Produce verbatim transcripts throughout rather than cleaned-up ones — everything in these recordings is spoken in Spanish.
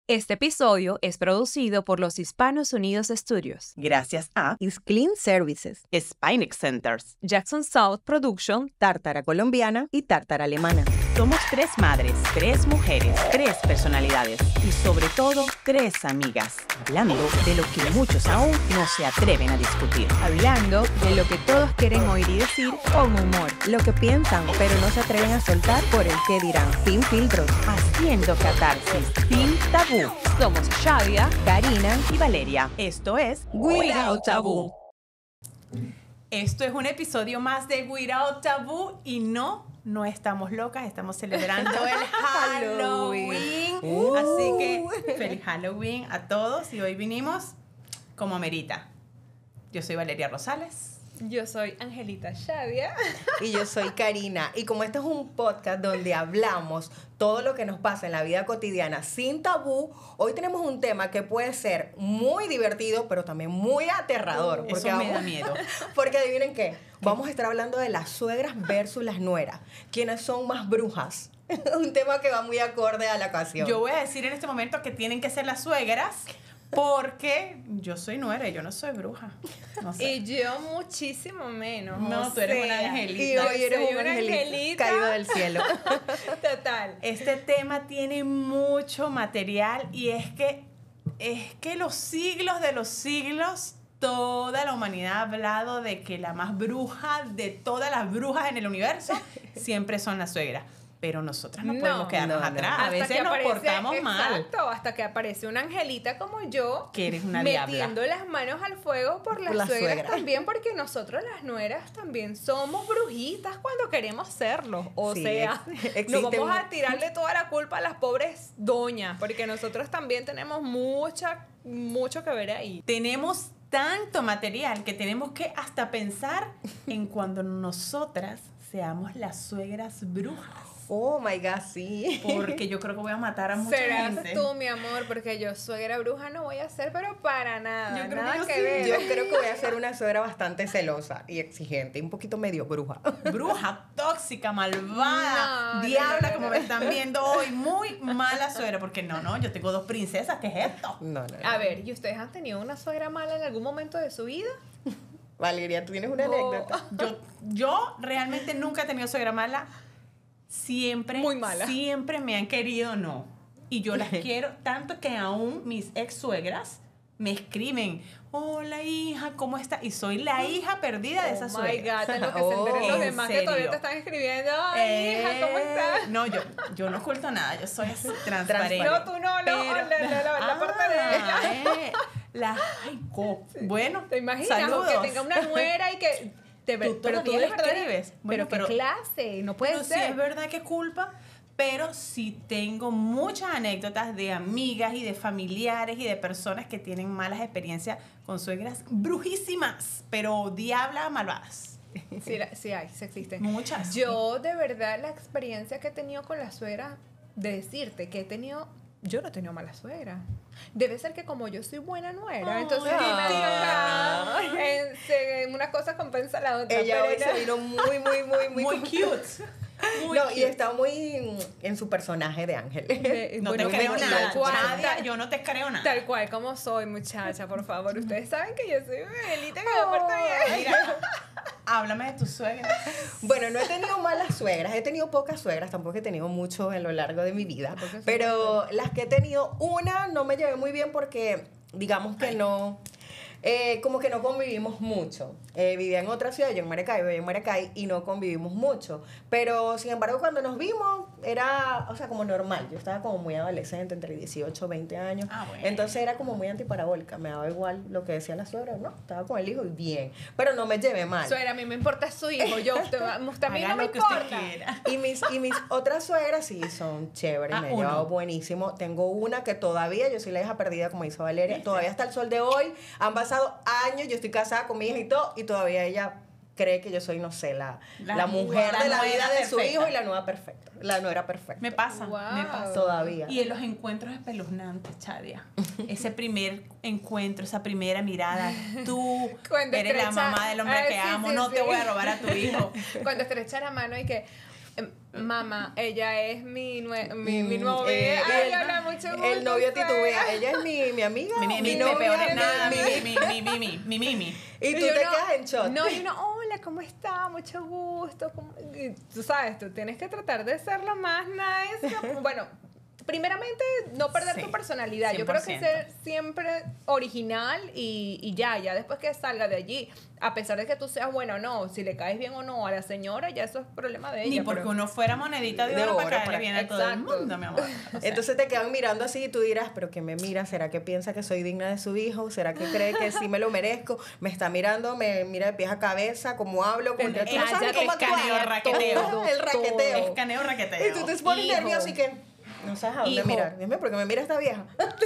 Este episodio es producido por los Hispanos Unidos Studios, gracias a Is Clean Services, Spinix Centers, Jackson South Production, Tártara Colombiana y Tártara Alemana. Somos tres madres, tres mujeres, tres personalidades y sobre todo tres amigas, hablando de lo que muchos aún no se atreven a discutir. hablando de lo que todos quieren oír y decir con humor, Lo que piensan, pero no se atreven a soltar por el que dirán. Sin filtros. Haciendo catarsis sin tabú. Somos Shadia, Karina Y Valeria, esto es Without Tabú. Esto es un episodio más de Without Tabú y no, no estamos locas, estamos celebrando el Halloween. Uh. Así que feliz Halloween a todos y hoy vinimos como amerita. Yo soy Valeria Rosales. Yo soy Angelita Shadia. Y yo soy Karina. Y como este es un podcast donde hablamos todo lo que nos pasa en la vida cotidiana sin tabú, hoy tenemos un tema que puede ser muy divertido, pero también muy aterrador. Eso porque me vamos- da miedo. Porque adivinen qué, vamos a estar hablando de las suegras versus las nueras. ¿Quiénes son más brujas? Un tema que va muy acorde a la ocasión. Yo voy a decir en este momento que tienen que ser las suegras porque yo soy nuera y yo no soy bruja. No sé. Y yo muchísimo menos. No, o tú eres una sea, angelita. Y hoy eres soy un una angelito angelita. caído del cielo. Total. Este tema tiene mucho material y es que es que los siglos de los siglos toda la humanidad ha hablado de que la más bruja de todas las brujas en el universo siempre son las suegras. Pero nosotras no, No, podemos quedarnos no, no. atrás. A Hasta veces que nos aparece- portamos mal. Exacto, hasta que aparece una angelita como yo. Que eres una metiendo diabla. las manos al fuego por las, Por las suegras suegras. también, porque nosotros las nueras también somos brujitas cuando queremos serlo. O Sí, sea, ex- no existe vamos a un- tirarle toda la culpa a las pobres doñas, porque nosotros también tenemos mucha, mucho que ver ahí. Tenemos tanto material que tenemos que hasta pensar en cuando nosotras seamos las suegras brujas. Oh my God, sí. Porque yo creo que voy a matar a mucha Serás gente. tú, mi amor, porque yo suegra bruja no voy a ser, pero para nada. Yo creo nada que yo que sí. ver. Yo creo que voy a ser una suegra bastante celosa y exigente, y un poquito medio bruja. Bruja, tóxica, malvada, No, no, diabla, no, no, como no. me están viendo hoy. Muy mala suegra, porque no, no, yo tengo dos princesas, ¿qué es esto? No, no, no. A ver, ¿y ustedes han tenido una suegra mala en algún momento de su vida? Valeria, ¿tú tienes una Oh. anécdota? Yo, yo realmente nunca he tenido suegra mala. Siempre, Muy mala. siempre me han querido, no. Y yo las quiero tanto que aún mis ex suegras me escriben, hola hija, ¿cómo está? Y soy la hija perdida de esa Oh my suegra. God, en lo que Oh, se enteren los ¿en demás que todavía serio? te están escribiendo. Ay, hija, ¿cómo Eh, estás? No, yo, yo no oculto nada, yo soy así, transparente. No, tú no, no, Pero- la, la- la- la parte de Ah, ella. eh, la, ay, co- bueno, ¿Te imaginas? saludos. Que tenga una nuera y que... Te, Tú pero tú todavía de le verdad... escribes. Bueno, pero, pero- qué clase, no puede Pero sí ser. es verdad que culpa, pero sí tengo muchas anécdotas de amigas y de familiares y de personas que tienen malas experiencias con suegras brujísimas, pero diablas malvadas. Sí, la- sí hay, sí existen. Muchas. Yo, de verdad, la experiencia que he tenido con la suegra, de decirte que he tenido... Yo no he tenido mala suegra. Debe ser que como yo soy buena nuera, Ay, entonces qué sí me tierna. toca, en- se- una cosa compensa la otra. Ella pero hoy ya- se vino muy, muy, muy, muy... Muy cute. Muy no, cute. y está muy en su personaje de ángel. de- No bueno, te creo tal nada, cual, Nadia, tal- yo no te creo nada. Tal cual como soy, muchacha, por favor. Ustedes saben que yo soy Belita, que me porto bien. Mira, háblame de tu suegra. Bueno, no he tenido malas suegras, he tenido pocas suegras, tampoco he tenido mucho a lo largo de mi vida. Porque son Pero las que he tenido, una no me llevé muy bien porque, digamos que no, eh, como que no convivimos mucho. Eh, vivía en otra ciudad, yo en Maracay, vivía en Maracay y no convivimos mucho. Pero, sin embargo, cuando nos vimos, era, o sea, como normal. Yo estaba como muy adolescente, entre dieciocho, veinte años. Ah, bueno. Entonces era como muy antiparabólica. Me daba igual lo que decía la suegra, ¿no? Estaba con el hijo y bien. Pero no me llevé mal. Suegra, a mí me importa su hijo. Yo, usted, usted a mí Haga no me lo que usted importa. quiera. Y mis, y mis otras suegras sí son chéveres, Ah, me he uno. llevado buenísimo. Tengo una que todavía, yo soy la hija perdida, como dice Valeria, todavía hasta el sol de hoy. Han pasado años, yo estoy casada con mi hija y todo, y todavía ella cree que yo soy, no sé, la, La la mujer nueva- de la la vida nuera de su perfecta. hijo y la nueva perfecta. La nuera perfecta. Me pasa, Wow. me pasa. Todavía. Y en los encuentros espeluznantes, Chadia. Ese primer encuentro, esa primera mirada. Tú Cuando eres la estrecha- mamá del hombre Ay, que sí, amo, sí, no sí. te voy a robar a tu hijo. Cuando estrecha la mano y que... em, mamá, ella es mi, nue- mi, mi Mm, novia. eh, Ay, el- habla mucho gusto, El novio suegra. titubea. Ella es mi, mi amiga. Mi, mi, mi, novia, peor es mi- nada, mi- mi, mi, mi, mi, mi, mi, mi, mi. Y tú Y te uno- quedas en shot. No, y uno, hola, ¿cómo está? Mucho gusto. ¿cómo-?" Y tú sabes, tú tienes que tratar de ser lo más nice. Bueno, primeramente, no perder Sí, tu personalidad. Yo cien creo por que ciento. ser siempre original y, y ya, ya después que salga de allí, a pesar de que tú seas bueno o no, si le caes bien o no a la señora, ya eso es problema de ella. Ni porque pero- uno fuera monedita de De oro para oro, caerle para- bien a todo el exacto. mundo, mi amor. O sea, Entonces te quedan mirando así y tú dirás, pero que me mira, ¿será que piensa que soy digna de su hijo? ¿Será que cree que sí me lo merezco? Me está mirando, me mira de pies a cabeza, cómo hablo, con El- tú no sabes el cómo escaneo, actuar. raqueteo. Todo, el raqueteo. escaneo, raqueteo. Y tú te pones Hijo. nervioso y que no sabes a dónde Hijo. mirar. Dime, ¿por qué me mira esta vieja?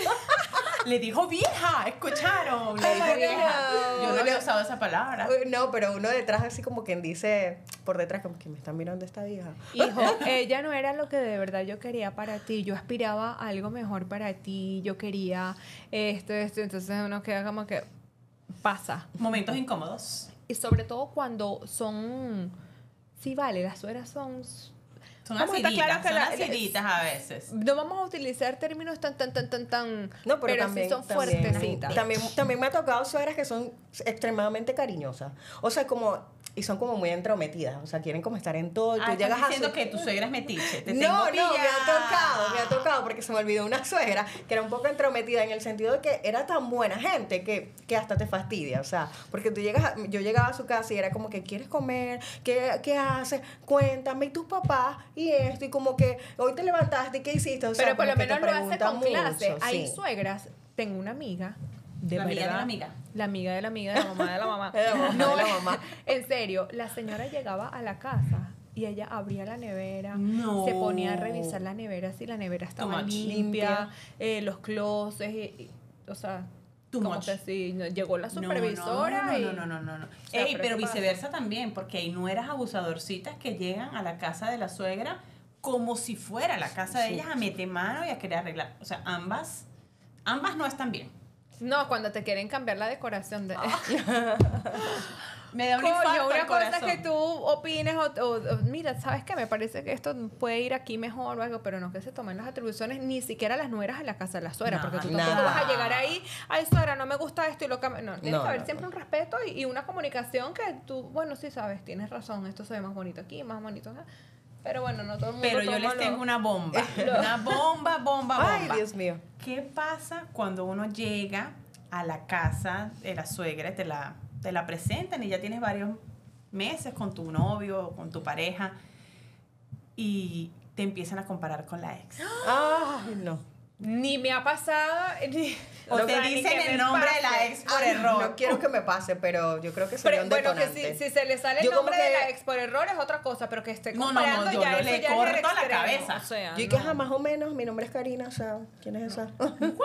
Le dijo vieja, ¿escucharon? Le Oh dijo my vieja. God. Yo no había usado esa palabra. No, pero uno detrás así como quien dice, por detrás como que me está mirando esta vieja. Hijo, ella no era lo que de verdad yo quería para ti. Yo aspiraba a algo mejor para ti. Yo quería esto, esto. Entonces uno queda como que pasa. Momentos incómodos. Y sobre todo cuando son... Sí, vale, las suegras son... Son Vamos a estar aciditas, claros que son la- aciditas a veces. No vamos a utilizar términos tan, tan, tan, tan, tan... No, pero, también, sí son también, fuertecitas. también, también me ha tocado suegras que son extremadamente cariñosas. O sea, como, y son como muy entrometidas. O sea, quieren como estar en todo. Y tú Ah, llegas estás a diciendo su... que tu suegra es metiche. Te tengo No, no, me pillada. ha tocado, me ha tocado, porque se me olvidó una suegra que era un poco entrometida en el sentido de que era tan buena gente que, que hasta te fastidia, o sea, porque tú llegas, a- yo llegaba a su casa y era como que, ¿quieres comer? ¿Qué, qué haces? Cuéntame, ¿y tus papás? Y esto, y como que, hoy te levantaste, ¿y qué hiciste? O sea, Pero por lo como que te menos lo hace preguntan con clase. mucho, Hay sí. suegras, tengo una amiga. De La amiga de verdad, la amiga. La amiga de la amiga de la mamá de la mamá. De la mamá, No, de la mamá. En serio, la señora llegaba a la casa y ella abría la nevera, No. se ponía a revisar la nevera si la nevera estaba much. limpia, Limpia. eh, los closets, y- y- o sea, Too como much. que sí, no, llegó la No, supervisora no, y... no, no, no, no, no. sea, Ey, pero pero ¿qué pasa? viceversa también, porque hay nueras abusadorcitas que llegan a la casa de la suegra como si fuera la casa de Sí. ellas a meter mano y a querer arreglar. O sea, ambas, ambas no están bien. No, cuando te quieren cambiar la decoración de... Me da un infarto Coño, al una cosa es corazón. que tú opines o, o- o, mira, ¿sabes qué? Me parece que esto puede ir aquí mejor o algo, pero no que se tomen las atribuciones, ni siquiera las nueras a la casa de la suegra, Nada, porque tú tampoco nada. vas a llegar ahí, ay, suegra, no me gusta esto y lo cambio. No, tiene No, que haber no, siempre no. un respeto y, y una comunicación que tú, bueno, sí sabes, tienes razón, esto se ve más bonito aquí, más bonito acá. Pero bueno, no todo el mundo Pero yo toma les lo- tengo una bomba. Una bomba, bomba, bomba. Ay, Dios mío. ¿Qué pasa cuando uno llega a la casa de la suegra y te la, te la presentan y ya tienes varios meses con tu novio o con tu pareja y te empiezan a comparar con la ex? Ay, no. Ni me ha pasado, ni... O o te sea, ni dicen que el me nombre de la pase. ex por Ay, error. No quiero que me pase, pero yo creo que sería Pero, un bueno, que detonante. si, si se le sale el Yo como nombre de que- la ex por error es otra cosa, pero que esté No, no, no, comparando yo ya no eso le ya es el corto la extremo, cabeza. O sea, Yo y que no. ajá, más o menos, mi nombre es Karina, o sea, ¿quién es esa?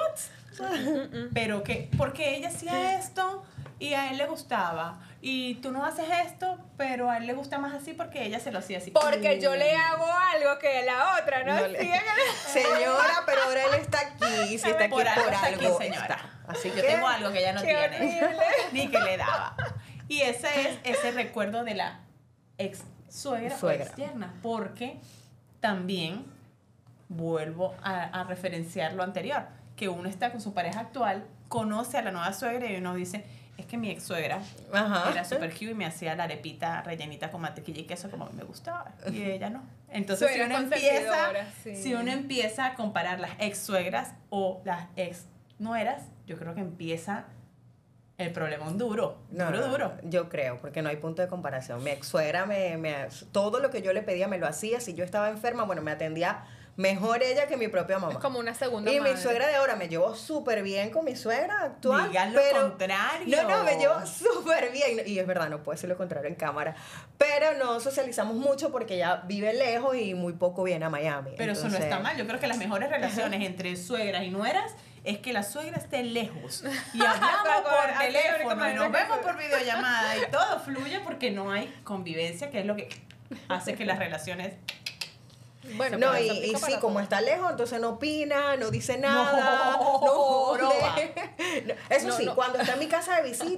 Pero que, porque ella hacía esto y a él le gustaba. Y tú no haces esto, pero a él le gusta más así porque ella se lo hacía así. Porque yo le hago algo que la otra, ¿no? No le- Sí, que- Señora, pero ahora él está aquí, y si está aquí Por por algo algo, está aquí, señora. está. Así Yo que, tengo algo que ella no Qué tiene. horrible. Ni que le daba. Y ese es ese recuerdo de la ex suegra, Suegra. o ex yerna. Porque también vuelvo a, a referenciar lo anterior. Que uno está con su pareja actual, conoce a la nueva suegra y uno dice, es que mi ex suegra Ajá. era super cute y me hacía la arepita rellenita con mantequilla y queso como me gustaba. Y ella no. Entonces, si Suegra uno, empieza, consentidora, sí. si uno empieza a comparar las ex suegras o las ex nueras, yo creo que empieza el problema duro. No, duro, no, duro. Yo creo, porque no hay punto de comparación. Mi ex suegra me, me, todo lo que yo le pedía me lo hacía. Si yo estaba enferma, bueno, me atendía mejor ella que mi propia mamá. Es como una segunda Y madre. mi suegra de ahora me llevo súper bien con mi suegra actual. Digan lo pero, contrario. No, no, me llevo súper bien. Y es verdad, no puedo decir lo contrario en cámara. Pero no socializamos mucho porque ella vive lejos y muy poco viene a Miami. Pero eso no Entonces, está mal. Yo creo que las mejores relaciones entre suegras y nueras es que la suegra esté lejos y hablamos Con- con- por así, teléfono como y nos una vemos cosa. por videollamada y todo fluye porque no hay convivencia, que es lo que hace que las relaciones... Bueno, No, pero y, eso y aplica sí, para como todo. está lejos, entonces no opina, no dice nada, No, no, broma. jode. No, Eso No, sí, no. cuando está en mi casa de visita,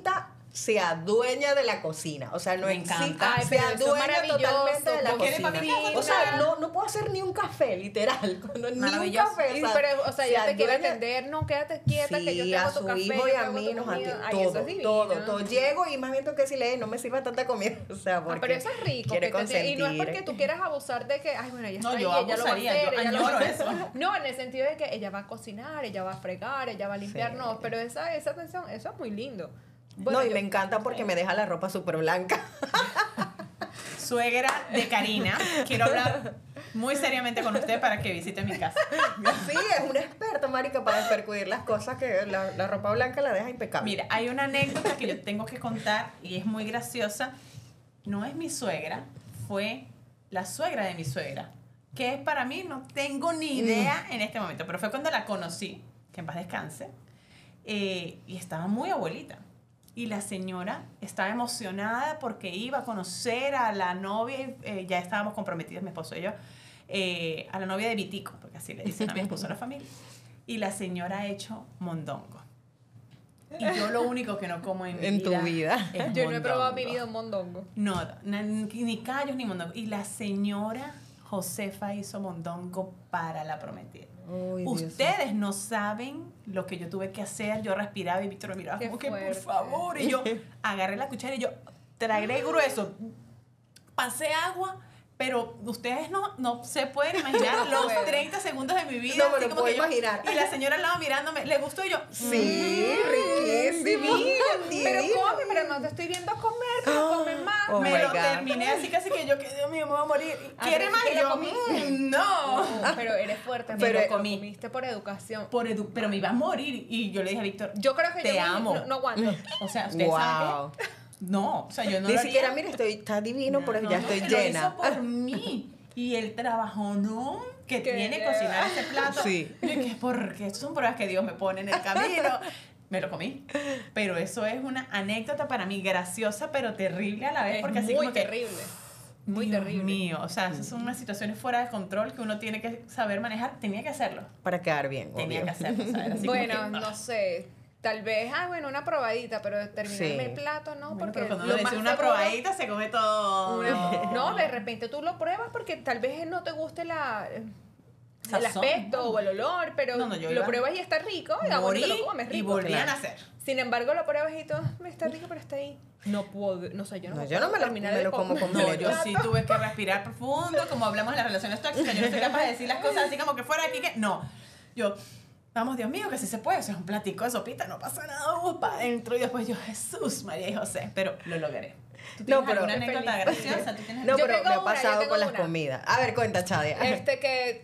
se adueña de la cocina. O sea, no Me existe. encanta. Ay, Se pero eso es adueña maravilloso. totalmente de la ¿Vos querés cocina. para mi casa? O sea, no, no puedo hacer ni un café, literal. Cuando, ni un Maravilloso. café. Y, O sea, pero, o sea, se ella te quiere adueña- atender, no, quédate quieta, que yo Sí, te hago a tu su café, hijo yo y te a hago mí tu nos comida. atiende Ay, eso todo, es divino. todo, todo. Llego y más bien tengo que decirle, no me sirva tanta comida. O sea, Ah, porque pero eso es rico. quiere que te tiene- y no es consentir. porque tú quieras abusar de que, ay, bueno, ella está No, ahí, yo ella lo va a abusaría, hacer, yo ella lo va a añoro hacer. eso. No, en el sentido de que ella va a cocinar, ella va a fregar, ella va a limpiar, Sí. no, pero esa, esa atención, eso es muy lindo. No, Bueno, y yo- me encanta porque me deja la ropa súper blanca. Suegra de Karina, quiero hablar muy seriamente con usted para que visite mi casa. Sí, es una experta, marica, para percudir las cosas que la, la ropa blanca la deja impecable. Mira, hay una anécdota que yo tengo que contar y es muy graciosa. No es mi suegra, fue la suegra de mi suegra, que es para mí, no tengo ni idea en este momento, pero fue cuando la conocí, que en paz descanse, eh, y estaba muy abuelita. Y la señora estaba emocionada porque iba a conocer a la novia, eh, ya estábamos comprometidos, mi esposo y yo, eh, a la novia de Vitico, porque así le dicen a mi esposo a la familia. Y la señora ha hecho mondongo. Y yo lo único que no como en mi En vida tu vida. es yo no he probado en mi mondongo. vida un mondongo. No, na- ni callos ni mondongo. Y la señora Josefa hizo mondongo para la prometida. Uy, Dios Ustedes no saben lo que yo tuve que hacer. Yo respiraba y Víctor me miraba Qué como que, por fuerte. favor. Y yo agarré la cuchara y yo tragué grueso. Pasé agua, pero ustedes no, no se pueden imaginar No los puedo. treinta segundos de mi vida. No me así lo como puedo que yo- imaginar. Y la señora al lado mirándome, ¿le gustó? Y yo, Sí, riquísimo. Pero divino. come, pero no te estoy viendo comer, pero come más. Oh me my lo God. terminé así casi que yo, que Dios mío, me voy a morir. Ah, ¿Quiere pero más? sí Y que lo yo, comí. "Mm, no. No, pero eres fuerte, Pero pero lo comí. comiste por educación. Por edu- pero me iba a morir. Y yo le dije a Víctor, Yo creo que te yo amo. No, no aguanto. O sea, ¿usted sabe Wow. qué? No, o sea, yo no Ni lo siquiera, haría. mira, estoy, está divino, No, pero no, ya no, estoy Lo llena. hizo por mí. Y el trabajo, ¿no? Que Que tiene lleva. cocinar ese plato. Sí. Y que porque estas son pruebas que Dios me pone en el camino. Me lo comí. Pero eso es una anécdota para mí graciosa, pero terrible a la vez. Es Porque así muy como que, terrible. Muy Dios terrible. mío, o sea, esas son unas situaciones fuera de control que uno tiene que saber manejar. Tenía que hacerlo. Para quedar bien, Tenía obvio. que hacerlo, ¿sabes? Así como Bueno, que, ah. no sé. Tal vez, ah, bueno, una probadita, pero terminarme Sí. el plato, no, Bueno, porque pero cuando lo uno le más dice una seguro- probadita se come todo. Una- no, de repente tú lo pruebas porque tal vez no te guste la, el Sazón, aspecto no. o el olor, pero No, no, yo lo iba- pruebas y está rico, y ah, bueno, te Morí lo comes y rico. volvían claro. a hacer. Sin embargo, lo pruebas y todo, "Me está rico, pero está ahí. No puedo, no sé, yo no, No, puedo yo no me lo- terminar me de lo como comer. No, completo. yo sí tuve que respirar profundo, como hablamos de las relaciones tóxicas, yo no soy capaz de decir las cosas así como que fuera aquí que no. Yo, vamos, Dios mío, que sí se puede, eso es un platico de sopita, no pasa nada, vamos para adentro. Y después yo, Jesús, María y José, pero lo logré. ¿Tú tienes No, pero- alguna anécdota Feliz. graciosa? ¿Tú tienes No, Yo pero tengo me ha una, yo pasado tengo con las una. comidas. A ver, cuenta, Chadia. Este que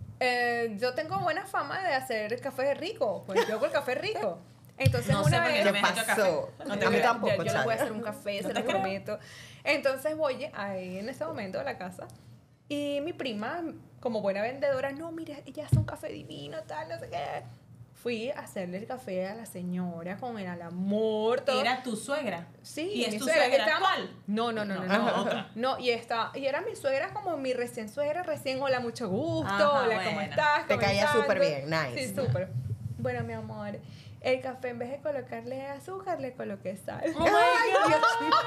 eh, yo tengo buena fama de hacer café rico, pues yo hago el café rico. Entonces No sé una por qué vez no ¿Qué me has hecho café. pasó? No te A mí creo. tampoco, yo, yo les voy a Chadia. hacer un café, No se te lo creo. prometo. Entonces voy ahí en ese momento a la casa y mi prima, como buena vendedora, no, mira, ella hace un café divino, tal, no sé qué. Fui a hacerle el café a la señora con el al amor, todo. Era tu suegra. Sí, ¿Y es mi tu suegra, suegra estaba- actual? No, no, no, no, No, no. no, otra. No, y esta, y era mi suegra como mi recién suegra, recién hola, mucho gusto, Ajá, hola, ¿cómo bueno. estás? Te caía comenzando. súper bien, nice. Sí, súper. Bueno, mi amor, el café en vez de colocarle azúcar, le coloqué sal. Oh my God.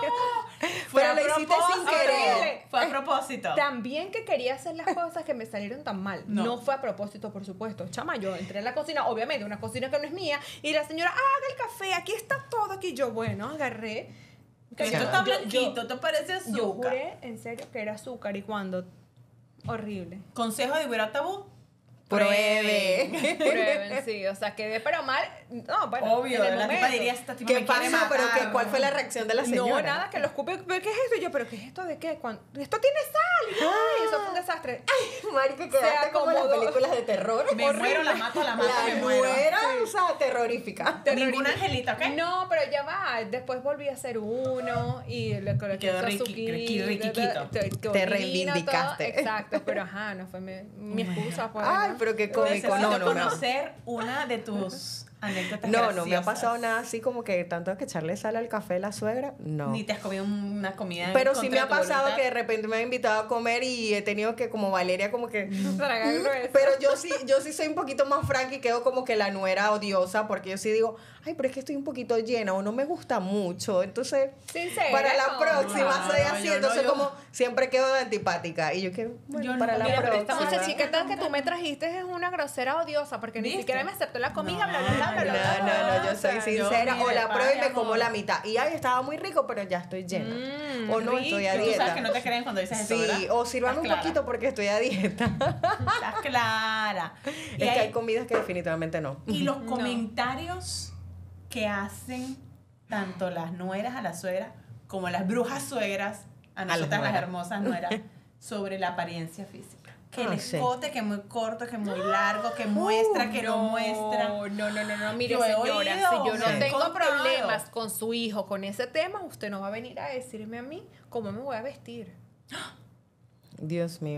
Fue Pero a lo hiciste sin propósito. querer. Fue a propósito. También que quería hacer las cosas que me salieron tan mal. No. No, fue a propósito, por supuesto. Chama, yo entré en la cocina, obviamente, una cocina que no es mía, y la señora, haga el café, aquí está todo, aquí. Yo, bueno, agarré. Que esto Yo- está yo- blanquito, te parece azúcar. Yo juré en serio que era azúcar y cuando horrible. Consejo de Ibera Tabú. Pruebe. Prueben, sí, o sea, quedé pero mal. No, bueno, Obvio, en el la tipa momento. diría, esta tipa ¿Qué me quiere pasó? ¿Pero matar. qué, cuál fue la reacción de la señora? No, nada, que lo escupe. ¿Pero qué es esto? Y yo, ¿pero qué es esto de qué? Cuando- esto tiene sal. Ay, eso fue un desastre. Marica, quedaste como en las acomodó. películas de terror. Me muero, la mato, la mato, La me muero. nuera, o sea, terrorífica. Ninguna angelita, ¿ok? No, pero ya va. Después volví a hacer uno y le coloqué Quedó su riqui- azuquita, riquiquito. te- quedó Te divino reivindicaste. todo. Exacto, pero ajá, no fue mi, mi excusa. Pues, Ay, ¿no? pero qué cómico. Necesito No, no, no. conocer una de tus anécdotas No, no me ha graciosas. pasado nada así como que tanto que echarle sal al café a la suegra. No. Ni te has comido una comida Pero sí contra me ha tu pasado voluntad. que de repente me han invitado a comer y he tenido que, como Valeria, como que. Tragar grueso. Pero yo sí, yo sí soy un poquito más franca y quedo como que la nuera odiosa odiosa, porque yo sí digo, ay, pero es que estoy un poquito llena o no me gusta mucho. Entonces, Sincera, para la no, próxima no, soy no, así. yo no, entonces, yo- como siempre quedo de antipática. Y yo que, bueno, Yo para no, la mira, pero Esta Sí, próxima. muchachita que tú me trajiste es una grosera odiosa porque ni ¿Viste? siquiera me aceptó la comida, No, bla, bla, bla, bla, No, bla, bla. no, no, yo soy Yo, sincera. mira, O la paz pruebo y y me como amor. la mitad. Y ay, estaba muy rico, pero ya estoy llena. Mm, o no, estoy a rico. Tú dieta. sabes que no te creen cuando dices eso, Sí, ¿verdad? o sírvame Estás un clara. poquito porque estoy a dieta. Estás clara. Y, Es que hay- hay comidas que definitivamente no. y los comentarios que hacen tanto las nueras a las suegras como las brujas suegras a las nosotras las, nueras. hermosas nueras sobre la apariencia física. Que Ah, el sí. escote, que muy corto, que muy largo, que muestra, que no, muestra. No, no, no, no, no. Mire, Yo he señora, oído, si yo no sí. tengo comprado. problemas con su hijo con ese tema, usted no va a venir a decirme a mí cómo me voy a vestir. Dios mío.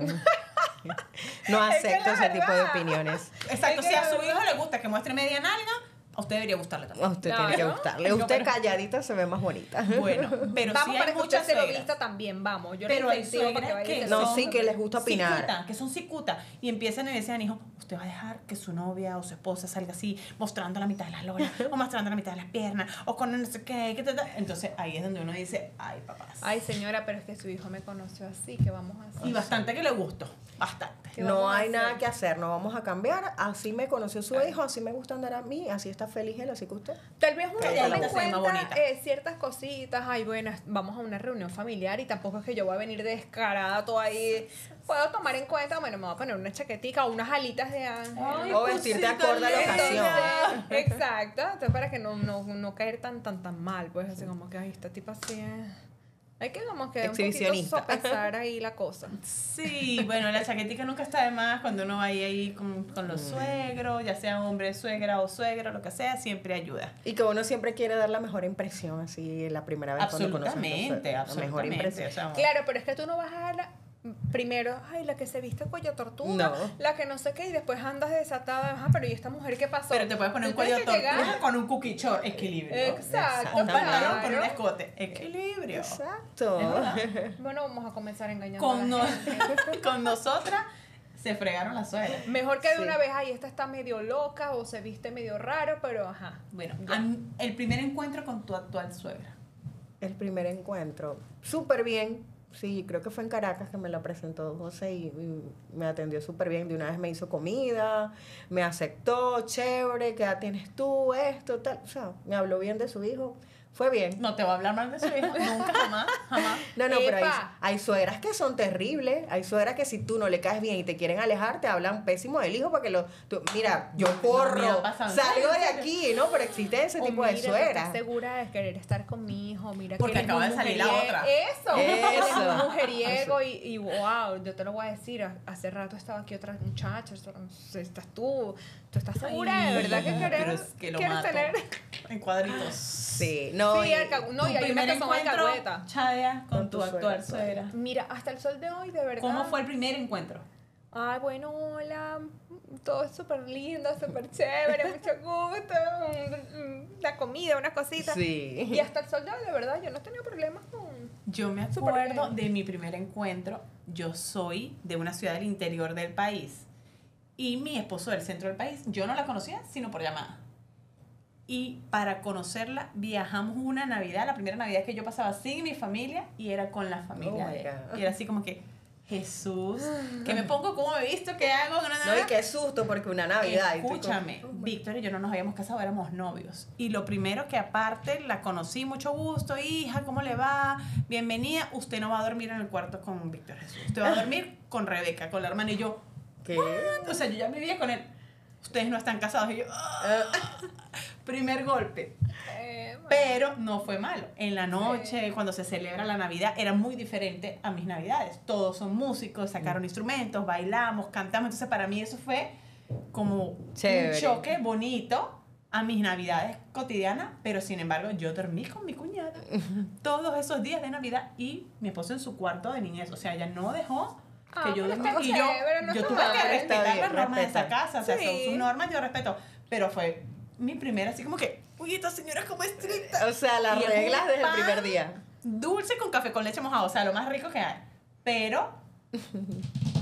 No acepto ese tipo de opiniones. Exacto, Es si que a la su verdad- hijo le gusta que muestre media nalga, a usted debería gustarle también. A usted Claro. tiene que gustarle. No, Usted pero- calladita se ve más bonita. Bueno, pero Vamos sí para hay que usted muchas se lo suegras. vista también, vamos. Yo Pero le hay incentivo para que suegras vaya y que se No, lo son sí, que les gusta opinar. cicuta, que son cicuta y empiezan y le decían, hijo, usted va a dejar que su novia o su esposa salga así mostrando la mitad de las lolas o mostrando la mitad de las piernas o con no sé qué, qué tal, tal. Entonces ahí es donde uno dice, ay papás. Ay, señora, pero es que su hijo me conoció así, ¿qué vamos a hacer? Y bastante que le gustó, bastante. ¿Qué No vamos a hay hacer? nada que hacer, no vamos a cambiar. Así me conoció su hijo, así me gusta andar a mí, así está feliz él, así que usted. Tal vez uno Calladita tome en se ve más cuenta bonita. eh, ciertas cositas. Ay, bueno, vamos a una reunión familiar y tampoco es que yo voy a venir descarada toda ahí. Puedo tomar en cuenta, bueno, me voy a poner una chaquetica o unas alitas de ángel. Ay, O vestirte cosita acorde a la linda. ocasión. Entonces, exacto. Entonces, para que no, no, no caer tan, tan, tan mal, pues así como que, ay, esta tipa así es. Hay que como que un poquito Exhibicionista. sopesar ahí la cosa. Sí, bueno, la chaquetica nunca está de más cuando uno va ahí, ahí con, con los suegros, ya sea hombre, suegra o suegro, lo que sea, siempre ayuda. Y que uno siempre quiere dar la mejor impresión, así la primera vez cuando conoce a tu Absolutamente, suegra, la mejor absolutamente. impresión. o sea, Claro, pero es que tú no vas a dar la- primero, ay, la que se viste cuello tortuga, No. la que no sé qué, y después andas desatada, ajá, pero ¿y esta mujer qué pasó? pero te puedes poner un Tú cuello tienes que tortuga llegar- con un cookie short, equilibrio. Exacto, Un pantalón con claro. un escote, equilibrio. Exacto. Es verdad. Bueno, vamos a comenzar engañando Con, a no- la gente. con nosotras se fregaron las suegras. Mejor que de Sí. una vez, ay, esta está medio loca o se viste medio raro, pero ajá. Bueno, am- el primer encuentro con tu actual suegra. El primer encuentro, súper bien. Sí, creo que fue en Caracas que me la presentó José y, y me atendió súper bien. De una vez me hizo comida, me aceptó, chévere, ¿qué edad tienes tú? Esto, tal. O sea, me habló bien de su hijo. Fue bien. No te va a hablar mal de su hijo, nunca, jamás, jamás. No, no, pero hay, Epa. hay suegras que son terribles. Hay suegras que si tú no le caes bien y te quieren alejar, te hablan pésimo del hijo porque lo... tú- mira, yo No, corro, me ha pasado. salgo de ¿En serio? aquí, ¿no? Pero existe ese O tipo mira, de tú suegras. ¿estás segura de querer estar con mi hijo? Mira Porque que él es acaba muy de salir la mujeriego. otra. Eso, él es Eso. muy mujeriego y, y wow, yo te lo voy a decir, ha- hace rato estaba aquí otra muchacha, esto- estás tú, tú estás segura Ay, de verdad que pero querés, es que lo quieres mato. tener... En cuadritos. Sí, no. Sí, y- alca- no, Tu y hay unas primer que son encuentro, alcahuetas. Chadia, con, Con tu tu actual suegra. suegra. Mira, hasta el sol de hoy, de verdad. ¿Cómo fue el primer encuentro? Ay, bueno, hola, todo es súper lindo, súper chévere, mucho gusto, mm, la comida, unas cositas. Sí. Y hasta el sol de hoy, de verdad, yo no he tenido problemas con... Yo me Súper acuerdo bien. de mi primer encuentro. Yo soy de una ciudad del interior del país y mi esposo del centro del país. Yo no la conocía, sino por llamada. Y para conocerla viajamos una Navidad, la primera Navidad que yo pasaba sin mi familia y era con la familia Oh my de él. God. Y era así como que, Jesús, ¿qué me pongo? ¿Cómo me visto? ¿Qué hago? No, no, No, y no. qué susto porque una Navidad. y tú Escúchame, como- Víctor y yo no nos habíamos casado, éramos novios. Y lo primero que aparte la conocí, mucho gusto, hija, ¿cómo le va? Bienvenida. Usted no va a dormir en el cuarto con Víctor Jesús. Usted va a dormir con Rebeca, con la hermana. Y yo, ¿Qué? o sea, yo ya vivía con él. Ustedes no están casados. Y yo, ah. Primer golpe. Eh, bueno. Pero no fue malo. En la noche, cuando se celebra la Navidad, era muy diferente a mis Navidades. Todos son músicos, sacaron instrumentos, bailamos, cantamos. Entonces, para mí eso fue como Chévere. un choque bonito a mis Navidades cotidianas. Pero, sin embargo, yo dormí con mi cuñada todos esos días de Navidad y mi esposo en su cuarto de niñez. O sea, ella no dejó Ah, que yo pero durmiera. está Y yo, chévere, no yo está tuve que mal. Está respetar bien, las normas de esa respeta. casa. O sea, son Sí. sus normas, yo respeto. Pero fue mi primera, así como que, uy, esta señora es como estricta. O sea, las Y es reglas un desde el pan primer día. Dulce con café con leche mojado, o sea, lo más rico que hay. Pero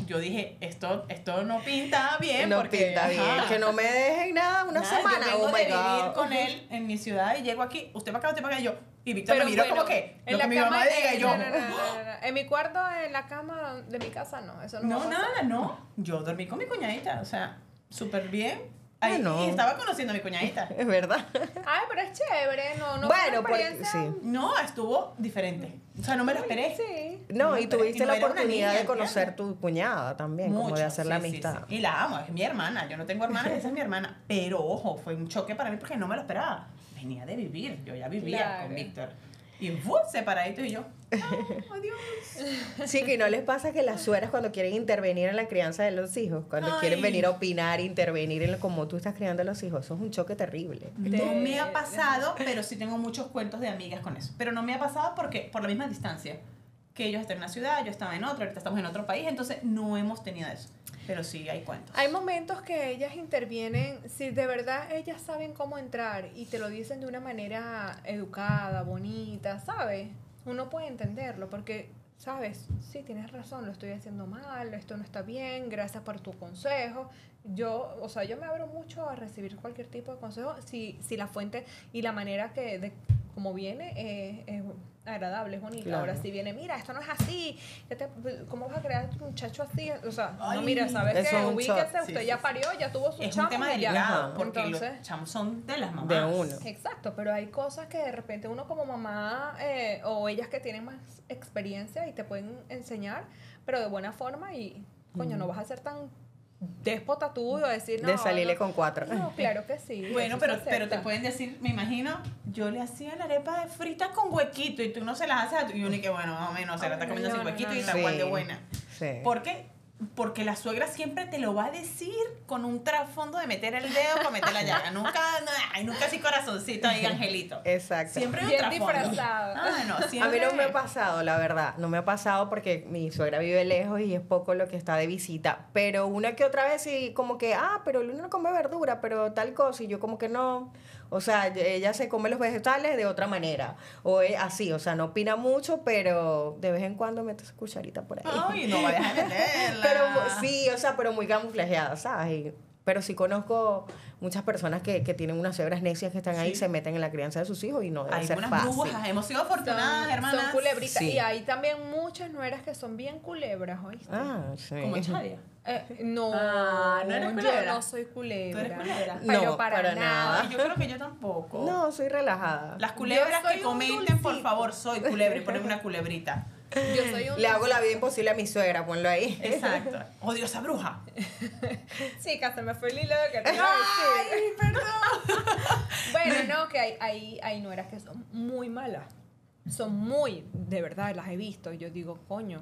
yo dije, esto, esto no pinta bien. No porque, pinta bien. ajá, Que no me dejen nada una nada, semana. Yo vengo Oh my de vivir God. con él en mi ciudad y llego aquí, usted para acá, usted para acá, y yo. Y Víctor me miró bueno, como que, en lo la que mi cama, mamá diga, y eh, yo. no, no, no, no, no, no. En mi cuarto, en la cama de mi casa, no. Eso no, No, va a pasar. nada, no. Yo dormí con mi cuñadita, o sea, súper bien. Ahí, Ah, no. Y estaba conociendo a mi cuñadita. Es verdad. Ay, pero es chévere. No, no. Bueno, fue una porque- experiencia- sí. No, estuvo diferente. O sea, no me lo esperé. Sí. No, No, y pero- tuviste y no la era una oportunidad niña, de conocer ¿entiendes? tu cuñada también, como Mucho, de hacer la sí, sí, amistad. sí. Y la amo, es mi hermana. Yo no tengo hermanas, esa es mi hermana. Pero ojo, fue un choque para mí porque no me lo esperaba. Venía de vivir, yo ya vivía Claro. con Víctor. Y ¡fu! Separadito y yo. ¡Oh, adiós! Sí, que no les pasa que las suegras cuando quieren intervenir en la crianza de los hijos, cuando Ay. quieren venir a opinar, intervenir en lo- cómo tú estás criando a los hijos, eso es un choque terrible. No me ha pasado, pero sí tengo muchos cuentos de amigas con eso. Pero no me ha pasado porque por la misma distancia. Que ellos están en una ciudad, yo estaba en otra, ahorita estamos en otro país, entonces no hemos tenido eso. Pero sí hay cuentos. Hay momentos que ellas intervienen, si de verdad ellas saben cómo entrar y te lo dicen de una manera educada, bonita, ¿sabes? Uno puede entenderlo porque, ¿sabes? Sí, tienes razón, lo estoy haciendo mal, esto no está bien, gracias por tu consejo. Yo, o sea, yo me abro mucho a recibir cualquier tipo de consejo si, si la fuente y la manera que de como viene eh, es agradable, es bonita. Claro. Ahora si viene, mira, esto no es así, ¿qué te- ¿cómo vas a crear a tu muchacho así? O sea, no, Ay, mira, ¿sabes eso qué? es un Ubíquese, shock. usted Sí, ya sí, parió, ya tuvo su Es un chamo tema y ya. delicado Ajá. porque Entonces, los chamos son de las mamás. De uno. exacto, pero hay cosas que de repente uno como mamá eh, o ellas que tienen más experiencia y te pueden enseñar, pero de buena forma y, coño, no vas a ser tan déspota tú y a decir, no, de salirle no, con cuatro. no, claro que sí. Bueno, eso pero, se pero te acepta. pueden decir, me imagino, yo le hacía la arepa de frita con huequito y tú no se las haces a tu. Y uno y que bueno, más o menos, se la está Ay, comiendo no, sin no, huequito no, y no. está igual de Sí. buena. Sí. ¿Por qué? Porque la suegra siempre te lo va a decir con un trasfondo de meter el dedo para meter la llaga. Nunca, no, ay, nunca así corazoncito ahí, angelito. Exacto. Siempre hay un Bien trasfondo. disfrazado. Ah, no, A mí siempre. no me ha pasado, la verdad. No me ha pasado porque mi suegra vive lejos y es poco lo que está de visita. Pero una que otra vez sí, como que, ah, pero Luna no come verdura, pero tal cosa. Y yo como que no. O sea, ella se come los vegetales de otra manera. O es así, o sea, no opina mucho, pero de vez en cuando mete su cucharita por ahí. Ay, no vayas a meterla. Pero sí, o sea, pero muy camuflajeada, ¿sabes? Y- pero sí conozco muchas personas que, que tienen unas suegras necias que están ahí y Sí. se meten en la crianza de sus hijos y no debe Hay ser unas fácil. brujas. Hemos sido afortunadas, son, hermanas. son culebritas. Sí. Y hay también muchas nueras que son bien culebras, ¿oíste? Ah, sí. Como Chadia. Eh, no, Ah, ¿no eres yo culebra? no soy culebra. ¿Tú eres culebra? Pero No, para, para nada. nada. Ay, yo creo que yo tampoco. No, soy relajada. Las culebras Yo soy que un comenten, por dulcito. favor, soy culebra y ponen una culebrita. Yo soy un Le hago la vida imposible a mi suegra, ponlo ahí. Exacto. Odiosa bruja. Chica, se me fue el hilo de que te iba a decir. Ay, perdón. Bueno, no, que hay, hay, hay nueras que son muy malas. Son muy, de verdad, las he visto. Y yo digo, coño,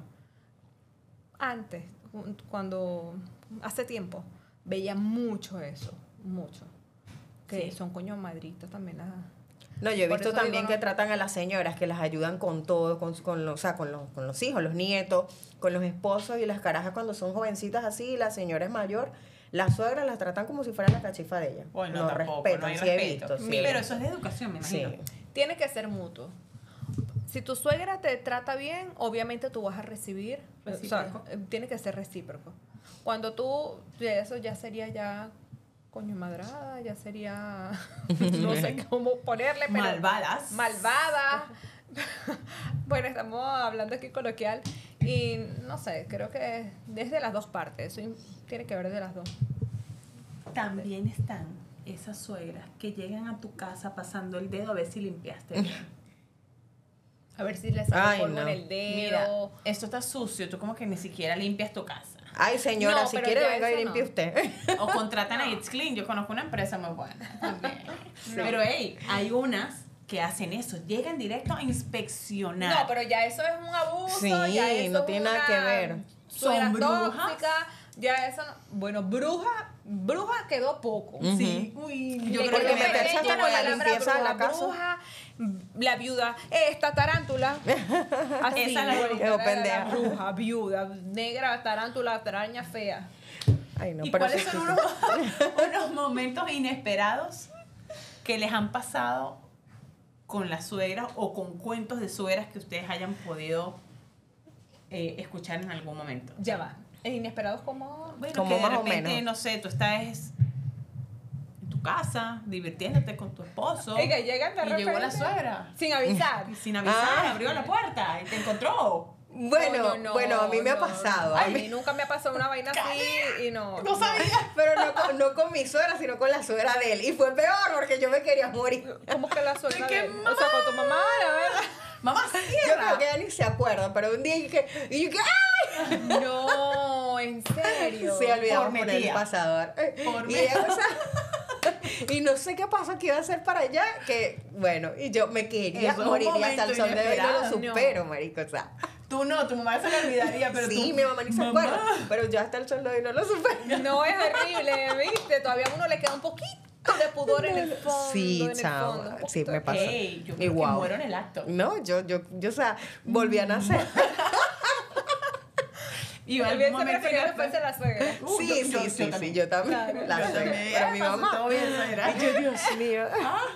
antes, cu- cuando, hace tiempo, veía mucho eso, mucho. Que Sí. son coño madritas también las... No, yo he Por visto eso también digo, que no. tratan a las señoras, que las ayudan con todo, con, con, los, o sea, con, los, con los hijos, los nietos, con los esposos y las carajas cuando son jovencitas así, y la señora es mayor, las suegras las tratan como si fueran la cachifa de ella. Bueno, no, tampoco, respetan, no hay sí he respeto. visto. Sí, Pero eso es de educación, me sí. imagino. Tiene que ser mutuo. Si tu suegra te trata bien, obviamente tú vas a recibir. O sea, Recíproco. eh, tiene que ser recíproco. Cuando tú, ya eso ya sería ya coño madrada, ya sería, no sé cómo ponerle, pero Malvadas. malvada. Bueno, estamos hablando aquí coloquial y no sé, creo que desde las dos partes, eso in- tiene que ver de las dos. También están esas suegras que llegan a tu casa pasando el dedo a ver si limpiaste bien. A ver si le sale Ay, polvo no. en el dedo. Mira, esto está sucio, tú como que ni siquiera limpias tu casa. Ay, señora, No, si pero quiere ya venga y eso limpie no. usted. O contratan a It's Clean. Yo conozco una empresa muy buena también. Pero, hey, hay unas que hacen eso. Llegan directo a inspeccionar. No, pero ya eso es un abuso. Sí, ya eso no es tiene nada una que ver. suegra ¿Son brujas? tóxica, ya eso no. Bueno, bruja, bruja quedó poco. Ujú. Sí. Uy, yo Le creo porque que quedó me meterse pequeña hasta con la palabra limpieza de la bruja, casa. bruja, la viuda, esta tarántula. Así, Esa es la bueno, bruja. la Pendeja. bruja, viuda, negra, tarántula, araña fea. Ay, no, ¿Y pero cuáles sí, son sí, unos, unos momentos inesperados que les han pasado con las suegras o con cuentos de suegras que ustedes hayan podido eh, escuchar en algún momento? Ya va. ¿E inesperados como? Bueno, Como que de más o repente, menos. no sé, tú estás en tu casa, divirtiéndote con tu esposo. Y que llegan de y llegó la repente. suegra. Sin avisar. Y sin avisar, Ah. abrió la puerta y te encontró. Bueno, Coño, no, bueno, a mí me ha no. pasado. a A mí- mí nunca me ha pasado una vaina así y no. No sabía. Pero no con, no con mi suegra, sino con la suegra de él. Y fue peor porque yo me quería morir. ¿Cómo que la suegra ¿De qué de él? O sea, con tu mamá, la verdad. Mamá, Yo cierra. creo que ella ni se acuerda, pero un día dije, y yo que ¡ay! No, en serio. Se olvidaba Por poner el metida. pasador. Por y, ella, o sea, y no sé qué pasó que iba a hacer para allá, que bueno, y yo me quería Eso es un morir y hasta el momento sol de hoy no lo inesperado. supero, marico, o sea. Tú no, tu mamá se le olvidaría, pero sí, tú. mi mamá ni se acuerda, pero yo hasta el sol de hoy no lo supero. No, es horrible, ¿viste? Todavía a uno le queda un poquito de pudor en el fondo. Sí, en el chao, fondo, un sí, poquito me de- pasó. Ey, yo Y creo que guau. muero en el acto. No, yo, yo, yo, o sea, volví a nacer. Y Tal algún vez se momento prefería después- después de la suegra. Uh, sí, yo- sí, yo- sí, yo sí, también. yo también. Claro, la Yo suegra, también. pero mi Pasó mamá. todo bien, suegra. Y yo, Dios mío.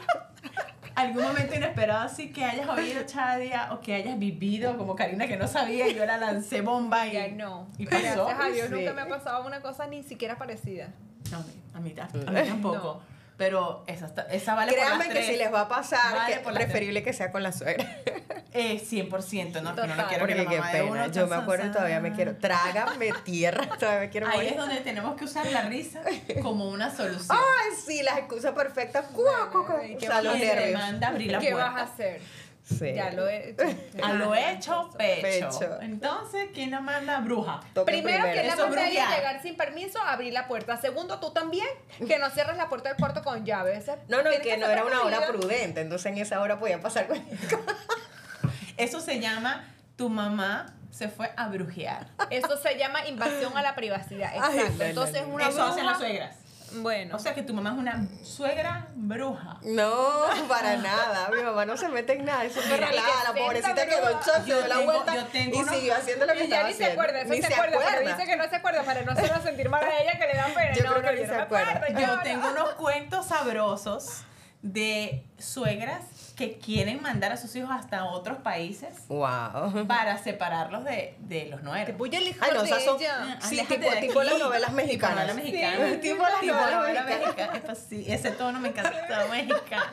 Algún momento inesperado así que hayas oído, Chadia, o que hayas vivido como Karina que no sabía y yo la lancé bomba y, Ya no. y pasó. Gracias a Dios Sí. nunca me ha pasado una cosa ni siquiera parecida. No, a mí, a mí tampoco. Pero esa, está- esa vale por Créanme las que tres. si les va a pasar, Vale que por las preferible que sea con la suegra. Eh, cien por ciento, ¿no? Que no, no Total. quiero que Porque la qué mamá de pena. uno Yo me acuerdo y tan, todavía me tan. quiero. Trágame tierra, todavía me quiero Ahí morir. es donde tenemos que usar la risa como una solución. Ay, sí, las excusas perfectas. Cuá, cuá, cuá. ¿y O qué sea, los Y te nervios. manda a abrir la ¿Qué puerta. vas a hacer? Sí. Ya lo he hecho. A lo hecho, pecho. Pecho. Entonces, ¿quién la manda? Bruja. Toca Primero, que la Eso es manda a ella brujear. llegar sin permiso a abrir la puerta. Segundo, tú también, que no cierres la puerta del cuarto con llave. Esa- No, no, y tiene que no ser era una hora prevenida. prudente, entonces en esa hora podía pasar cualquier cosa. Eso se llama tu mamá se fue a brujear. Eso se llama invasión a la privacidad. Ay, Exacto. no, no, Entonces, no. una Eso hacen las bruja. suegras. Bueno. O sea que tu mamá es una suegra bruja. No, para nada. Mi mamá no se mete en nada. Es súper Mira, y que relajada. La senta, pobrecita bro. quedó en shock, Yo dio la tengo- vuelta yo tengo y unos- siguió haciendo lo que Y estaba ya ni se haciendo. acuerda, eso Ni se, acuerda, pero dice que no se acuerda para no hacerla sentir mal a ella que le da pena. Yo no, creo que no, ni yo se no me acuerda. acuerdo, Yo no. tengo unos cuentos sabrosos de suegras que quieren mandar a sus hijos hasta otros países Wow. para separarlos de, de los nueros. Tipo, ya el hijo Ay, no, de esas son- ella. Sí, Aléjate tipo- de tipo aquí. las novelas Tipo mexicanas. novelas mexicanas. Sí, tipo las novelas novela mexicanas. mexicana. Es pues, sí, ese tono me encanta, mexicana.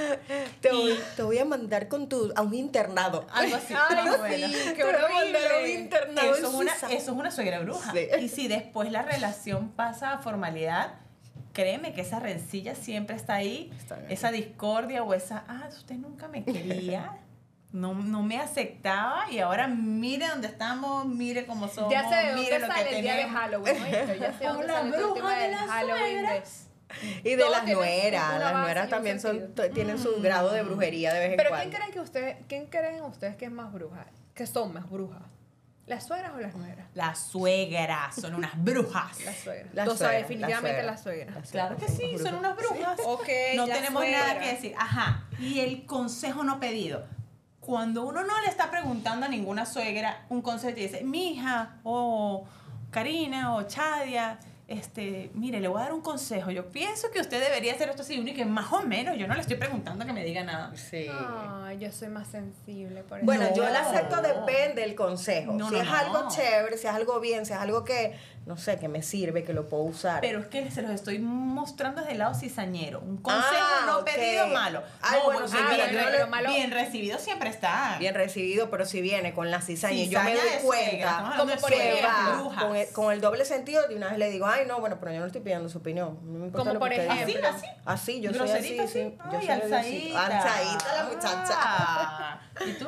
Te voy, te voy a mandar con tu, a un internado. Algo así. Ay, novela. sí, qué Te voy a mandar a un horrible. internado Eso en es, una, Suiza. eso es una suegra bruja. Sí. Y si después la relación pasa a formalidad, créeme que esa rencilla siempre está ahí. Está ahí. Esa discordia o esa, ah, usted nunca me quería, no, no me aceptaba y ahora mire dónde estamos, mire cómo somos, Ya sé de mire dónde lo que sale el día de tenemos. Halloween, ¿oíste? Ya sé de dónde Hola, sale todo el bruja tema de del las Halloween. de- suegras. Y de Todo las tiene nueras. una Las base nueras y un también son, sentido. t- tienen su grado de brujería de vez en Pero cuando. ¿quién creen que ustedes, quién creen ustedes que es más bruja? ¿Que son más brujas? ¿Las suegras o las nueras? Las suegras son unas brujas. Las suegras. Las o sea, suegras, definitivamente las las suegras. Las Claro que sí, son unas brujas. Ok, No la tenemos suegra. nada que decir. Ajá. Y el consejo no pedido. Cuando uno no le está preguntando a ninguna suegra un consejo y te dice, mi hija, o Karina, o Chadia, este, mire, le voy a dar un consejo. Yo pienso que usted debería hacer esto así, y que más o menos, yo no le estoy preguntando que me diga nada. Sí. Ay, yo soy más sensible por eso. Bueno, No. yo le acepto depende del consejo. No, si no, es no. algo chévere, si es algo bien, si es algo que, no sé, que me sirve, que lo puedo usar. Pero es que se los estoy mostrando desde el lado cizañero. Un consejo Ah, no ok. pedido malo. Ay, No, bueno, pues, sí, bien, mira, bien, yo lo malo- bien recibido siempre está. Bien recibido, pero si viene con la cizaña y yo me Cizaña doy de suegra, cuenta estamos hablando de que suegras va brujas. con el, con el doble sentido, de una vez le digo, ay, no, bueno, pero yo no estoy pidiendo su opinión. No me importa Como lo por que usted ejemplo. diga. Así, así. Así, yo soy así, Groserita, sí. sí. Yo Ay, soy así. alzadita. Alzadita la muchacha. Ah. ¿Y tú?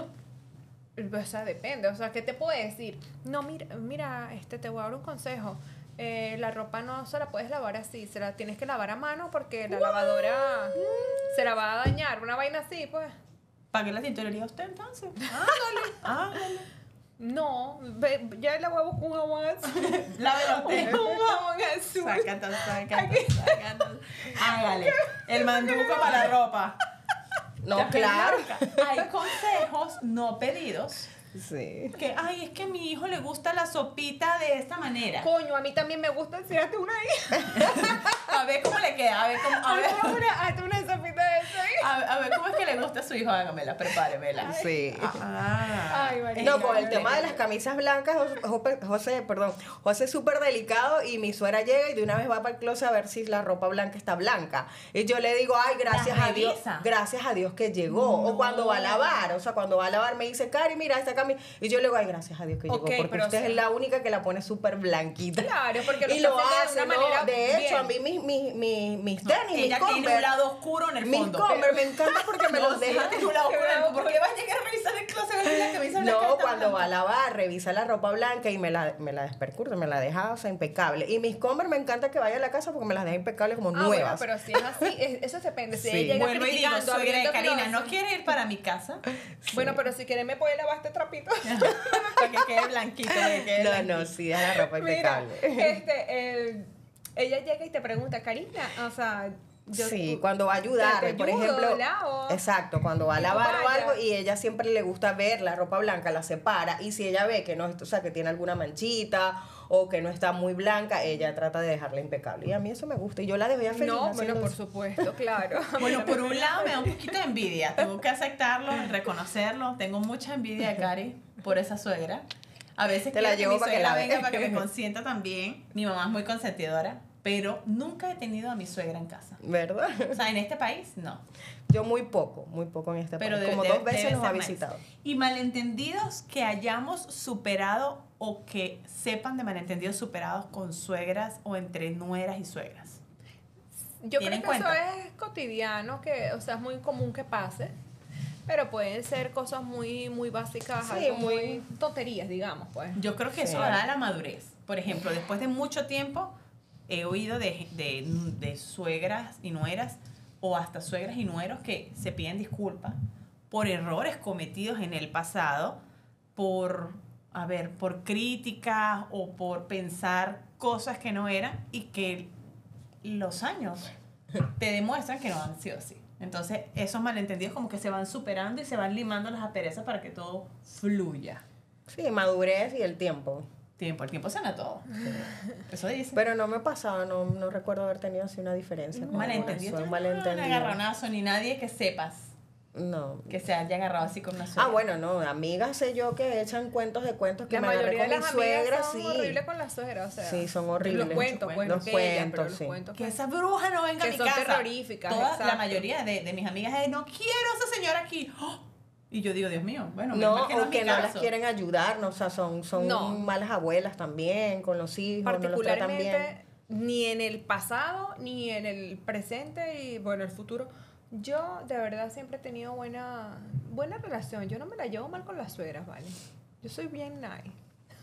O sea, depende. O sea, ¿qué te puedo decir? No, mira, mira, este, te voy a dar un consejo. Eh, la ropa no se la puedes lavar así, se la tienes que lavar a mano porque la lavadora se la va a dañar. Una vaina así, pues. ¿Para qué la tintorería usted entonces? Ándale, ándale. No, ve, ya la voy a buscar un jabón azul. Lávela usted. Un jabón azul. Sácata, sácata, sácata. Hágale. El manduco para la ropa. No, La claro. peluca. Hay consejos no pedidos. Sí. Que, ay, es que a mi hijo le gusta la sopita de esta manera. Coño, a mí también me gusta enseñarte una ahí. A ver cómo le queda. A ver cómo. A ver, Hazte una, hazte una sopita de eso ahí. a, a ver cómo es que le gusta a su hijo, hágamela, prepáremela. Sí. Ah, Ay, María. No, con el tema de las camisas blancas, José, José, perdón, José es súper delicado y mi suegra llega y de una vez va para el closet a ver si la ropa blanca está blanca. Y yo le digo, ay, gracias ¿La a Dios, revisa? gracias a Dios que llegó. No. O cuando va a lavar, o sea, cuando va a lavar me dice, Cari, mira esta camisa. Y yo le digo, ay, gracias a Dios que Ok, llegó, porque pero usted o sea- es la única que la pone súper blanquita. Claro, porque lo y está lo haciendo de hace, una ¿no? manera De hecho, bien. a mí mis, mis, mis, mis no, tenis, mis ella tiene un Converse, lado oscuro en el mis fondo. Converse me encanta porque me No, los sí, deja. ella tiene un lado oscuro en el fondo. ¿Por qué vas a llegar a revisar el closet a ver la camisa blanca No, está cuando va a blanca? lavar, revisa la ropa blanca y me la, me la despercurre, me la deja, o sea, impecable. Y mis Converse me encanta que vaya a la casa porque me las deja impecables como Ah, bueno, nuevas. pero si es así, es- eso depende. Si Sí. ella llega Vuelvo y digo, criticando, suegra de abriendo Karina, closet. ¿no quiere ir para mi casa? Bueno, pero si quieres me puede lavar este trapito. Para que quede blanquito, para que quede No, blanquito. no, sí, deja la ropa Mira, impecable. este, eh, ella llega y te pregunta, Karina, o sea, yo, Sí, cuando va a ayudar, te por ayudo, ejemplo. lavo. Exacto, cuando va a Y tú lavar o vayas. algo y ella siempre le gusta ver la ropa blanca, la separa y si ella ve que no, o sea, que tiene alguna manchita o que no está muy blanca, ella trata de dejarla impecable. Y a mí eso me gusta y yo la debería feliz. No, bueno, haciendo por eso. supuesto, claro. Bueno, por un lado me da un poquito de envidia. Tengo que aceptarlo, reconocerlo. Tengo mucha envidia de Cari por esa suegra. A veces Te la quiero llevo que mi para que suegra la venga veas. para que me consienta también. Mi mamá es muy consentidora, pero nunca he tenido a mi suegra en casa. ¿Verdad? O sea, en este país, no. Yo muy poco, muy poco en este Pero país. debe- Como debe- dos veces debe nos ha ser nice. visitado. Y malentendidos que hayamos superado o que sepan de malentendidos superados con suegras o entre nueras y suegras. Yo ¿Tienen creo que cuenta? eso es cotidiano, que, o sea, es muy común que pase. Pero pueden ser cosas muy, muy básicas, Sí, algo muy- muy tonterías, digamos, pues. Yo creo que eso Sí. da la madurez. Por ejemplo, después de mucho tiempo he oído de, de, de suegras y nueras o hasta suegras y nueros que se piden disculpas por errores cometidos en el pasado, por, a ver, por críticas o por pensar cosas que no eran y que los años te demuestran que no han sido así. Entonces, esos malentendidos como que se van superando y se van limando las asperezas para que todo fluya. Sí, madurez y el tiempo. Tiempo, el tiempo sana todo. Eso dice. Pero no me pasaba, no, no recuerdo haber tenido así una diferencia. Un con malentendido. eso, un No, un malentendido. agarronazo, ni nadie que sepas No. que se haya agarrado así con una suegra. Ah, bueno, no, amigas sé yo que echan cuentos de cuentos que La me agarré mayoría con de mi las suegra, amigas son sí. horribles con la suegra, o sea. Sí, son horribles. Los cuentos, pues, Los no que ella, pero cuentos, los sí. cuentos Que que- esa bruja no venga Que a mi son casa. terroríficas, Toda, exacto. la mayoría de, de mis amigas es, no quiero a esa señora aquí. ¡Oh! Y yo digo, Dios mío, bueno, menos No, mal que no o es mi que no las caso. quieren ayudar, no, o sea, son, son No. malas abuelas también, con los hijos, no los tratan bien. Particularmente, ni en el pasado, ni en el presente y, bueno, el futuro. Yo, de verdad, siempre he tenido buena, buena relación. Yo no me la llevo mal con las suegras, ¿vale? Yo soy bien nice.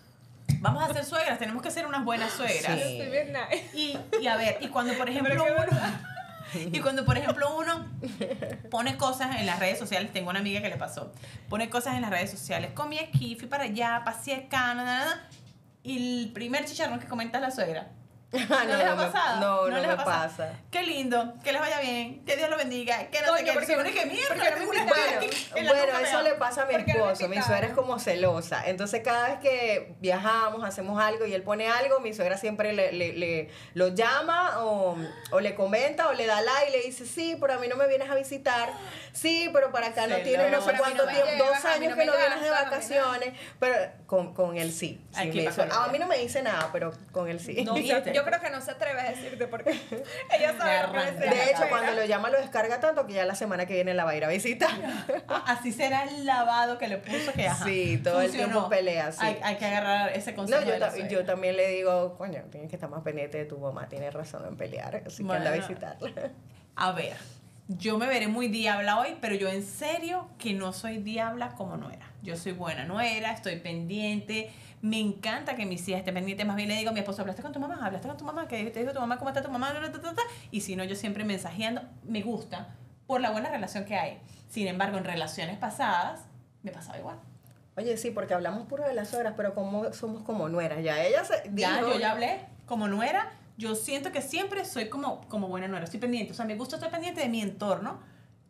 Vamos a ser suegras, tenemos que ser unas buenas suegras. Sí. Yo soy bien nice. Y, y a ver, y cuando por ejemplo Pero qué uno y cuando por ejemplo uno pone cosas en las redes sociales, tengo una amiga que le pasó, pone cosas en las redes sociales, comí aquí, fui para allá, pasé acá, nada, nada, y el primer chicharrón que comenta es la suegra. Ah, ¿No les ha me- pasado? No, no, les me ha pasado? pasa. Qué lindo, que les vaya bien, que Dios los bendiga, que no sé Coño, qué. ¿por qué Seguro no- que mierda, por qué no tengo me una invitaron? suegra Bueno, aquí en la bueno, nuca eso peor. le pasa a mi ¿Por qué no me esposo. Mi invitaron? suegra es como celosa. Entonces, cada vez que viajamos, hacemos algo y él pone algo, mi suegra siempre le, le, le- lo llama o, o le comenta o le da like y le dice, sí, pero a mí no me vienes a visitar. Sí, pero para acá no Celosa. tienes no sé Pero a mí cuánto no me tiempo, llevas, dos a mí años no que me no vienes de gastas, a mí vacaciones. Pero con, con él sí. sí Aquí me pasa hizo- lo a mí mismo. no me dice nada, pero con él sí. No, O sea, ¿viste? yo creo que no se atreve a decirte porque ella sabe lo que arranca. es De ser De hecho, suegra. cuando lo llama lo descarga tanto que ya la semana que viene la va a ir a visitar. Ah, así será el lavado que le puso que ajá, Sí, todo el funcionó. tiempo pelea, sí. Hay, hay que agarrar ese consejo No, yo, de la ta- suegra. yo también le digo, coño, tienes que estar más pendiente de tu mamá, tienes razón en pelear, así que anda a Bueno. visitarla. A ver, yo me veré muy diabla hoy, pero yo en serio que no soy diabla como nuera. Yo soy buena nuera, estoy pendiente. Me encanta que mis hijas estén pendientes. Más bien le digo a mi esposo, ¿hablaste con tu mamá? ¿Hablaste con tu mamá? ¿Qué te dijo tu mamá? ¿Cómo está tu mamá? Y si no, yo siempre mensajeando. Me gusta por la buena relación que hay. Sin embargo, en relaciones pasadas me pasaba igual. Oye, sí, porque hablamos puro de las suegras, pero como somos como nueras, ya ella se Ya, dijo- yo ya hablé como nuera. Yo siento que siempre soy como, como buena nuera. Estoy pendiente. O sea, me gusta estar pendiente de mi entorno.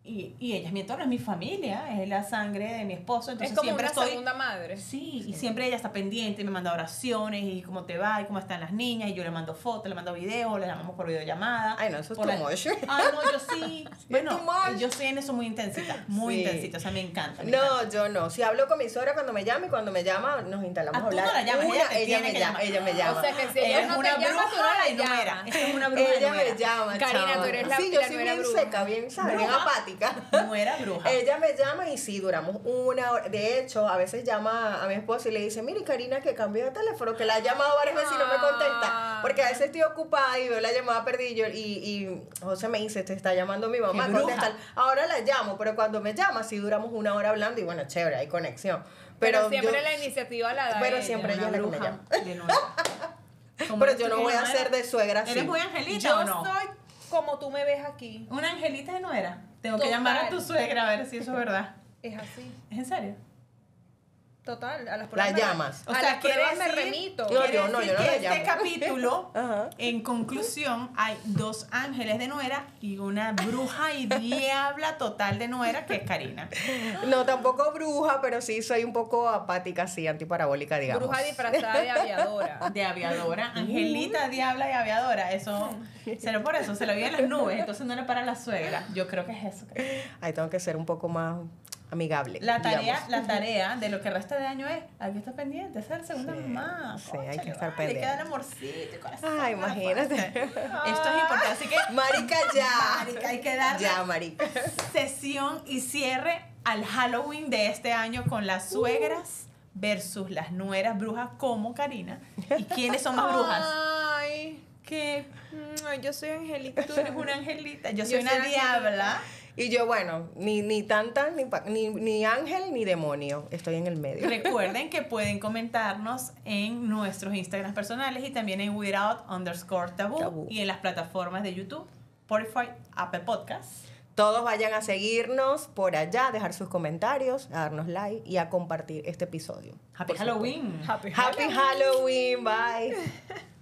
Y, y ella es mi entorno, es mi familia, es la sangre de mi esposo. Entonces Es como siempre una estoy... segunda madre. Sí, y siempre ella está pendiente, me manda oraciones y cómo te va y cómo están las niñas, y yo le mando fotos, le mando videos, le llamamos por videollamada. Ay, no, eso es Por too la- much. Ay, no, yo sí. Bueno, too much. yo soy en eso muy intensita, muy Sí. intensita, o sea, me encanta. me No, encanta. yo no. Si hablo con mi suegra cuando me llama y cuando me llama nos instalamos Ah, a tú no hablar. la llamas, Una, ella te ella tiene me que llama, llamar. ella me llama. O sea que si ella Eres no te una llama, tú no bruja la de nuera. llamas. Esta es una bruja de Ella nuera. me llama, Karina, chama. tú eres la- Sí, yo la soy nuera bien bruja. seca, bien, ¿sabes? Bien Bruja. apática. Nuera bruja. Ella me llama y sí, duramos una hora. De hecho, a veces llama a mi esposo y le dice, mire, Karina, que cambió de teléfono, que la ha llamado varias veces y no me contesta. Porque a veces estoy ocupada y veo la llamada perdida y, yo- y, y José me dice, te está llamando mi mamá, ¡Qué bruja! contesta. Ahora la llamo, pero cuando me llama, sí duramos una hora hablando y bueno, chévere, hay conexión. Pero, Pero, siempre yo- la iniciativa la da pero ella. siempre Una ella es la que me bruja llama. de nuera. ¿Cómo Pero eres yo tú no que voy a nuera? ser de suegra así. ¿Eres muy angelita Yo o no? soy como tú me ves aquí. Una angelita de nuera. Tengo que Total. llamar a tu suegra a ver si eso es verdad. Es así. ¿Es en serio? Total, a las La pruebas me- llamas. A O sea, las quiere pruebas me decir- remito. No, Quiere yo no, decir yo no que la este llamo. capítulo, Ajá. en conclusión, hay dos ángeles de nuera y una bruja y diabla total de nuera, que es Karina. No, tampoco bruja, pero sí soy un poco apática, así, antiparabólica, digamos. Bruja disfrazada de aviadora. De aviadora, angelita, diabla y aviadora. Eso, será por eso, se lo vi en las nubes, entonces no era para la suegra. Yo creo que es eso. Ahí tengo que ser un poco más amigable. La tarea, digamos. la tarea de lo que resta de año es, hay que estar pendiente, esa es la segunda Sí, mamá. sí, hay que Cónchale, estar vale, Hay que pendiente. darle amorcito y corazón. Ay, imagínate. Esto es importante, así que Marica, ya. Marica, hay que darle Ya, marica. sesión y cierre al Halloween de este año con las suegras versus las nueras brujas como Karina. ¿Y quiénes son más brujas? Ay, Que mm, ay, yo soy Angélica. tú eres una angelita, yo soy Yo una soy angelita. diabla. Y yo, bueno, ni, ni tanta, ni, pa- ni, ni ángel, ni demonio. Estoy en el medio. Recuerden que pueden comentarnos en nuestros Instagrams personales y también en Without underscore tabú, Tabú. y en las plataformas de YouTube, Spotify, Apple Podcasts. Todos vayan a seguirnos por allá, a dejar sus comentarios, a darnos like y a compartir este episodio. Happy Por supuesto. Halloween. Happy Happy Halloween. Bye.